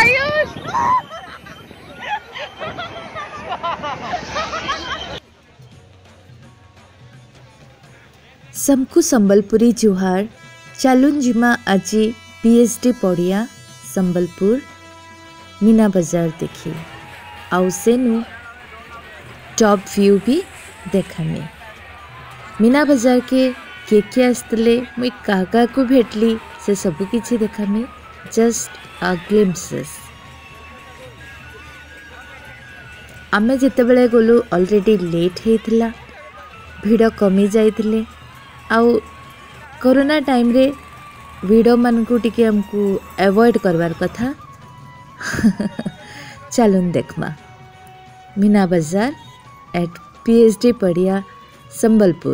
आयुष समकु संबलपुरी जुहार चलुन जिमा आजी पीएचडी पढ़िया संबलपुर मीना बाजार देखी आउ सेनु टॉप व्यू भी देखामी। मीना बाजार के किए आसते मुई क्या को भेटली से सबू किछि देखामी। Just a glimpses. आमे जिते बेले गलु ऑलरेडी लेट हेतिला, भीड़ कमी जाइतिले आउ कोरोना टाइम रे वीडियो मान को टिके हमको अवॉइड करवार कथा। चलुन देखमा मीना बाजार एट पीएचडी पढ़िया संबलपुर।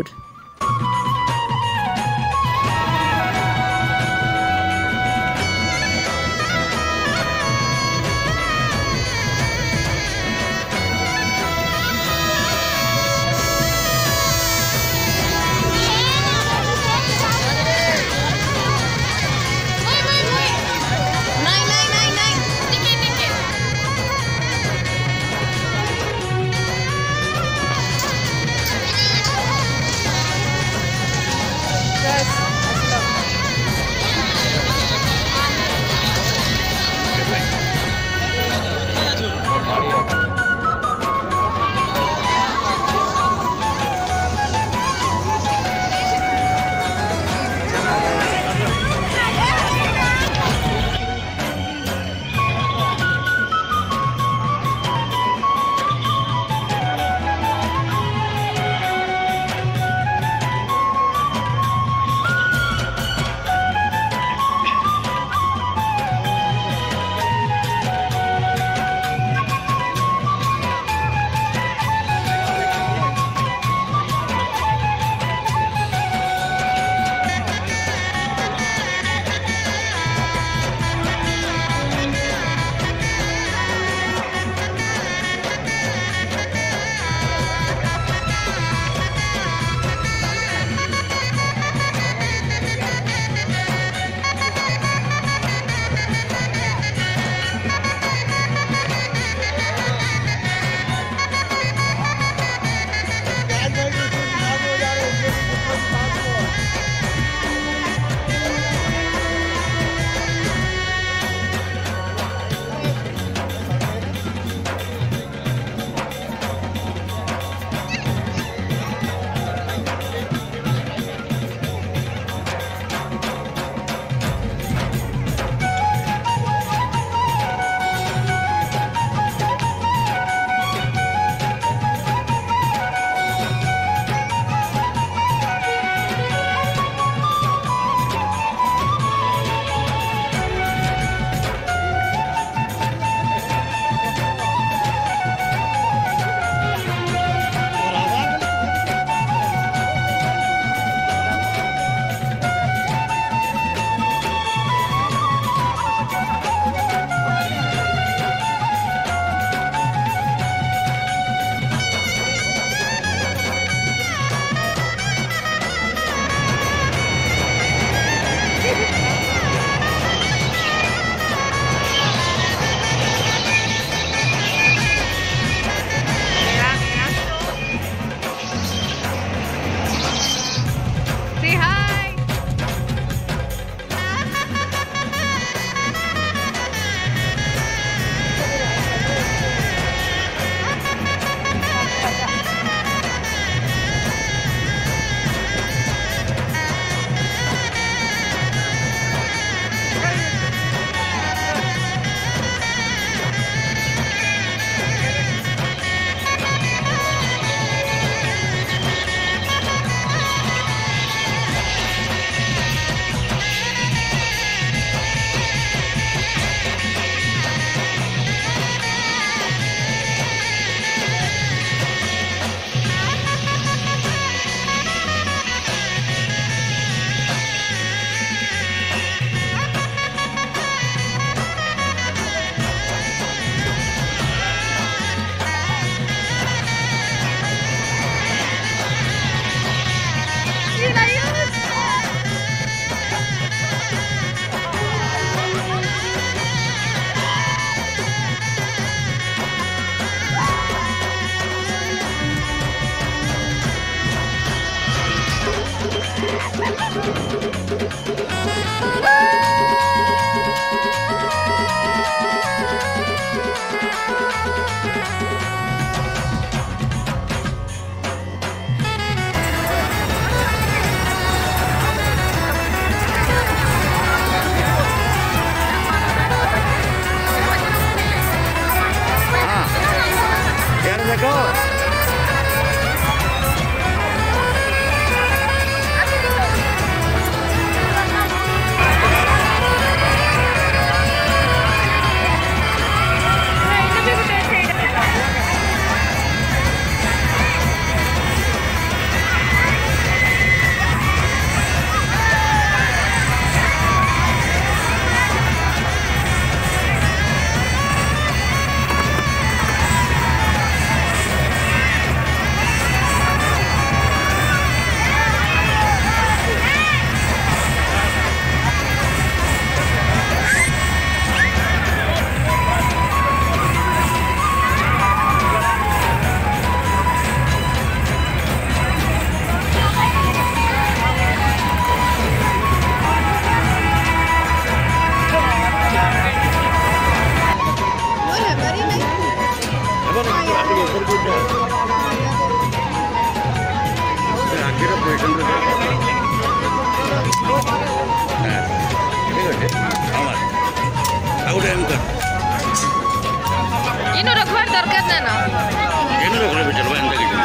इनो रखवार दरकार ना ना इनो रखले बेटा लो अंदर के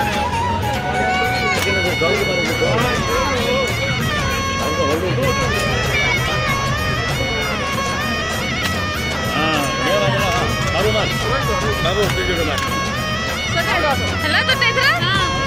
हां ये वाला बाबू तेज रो बात हेला तो तेज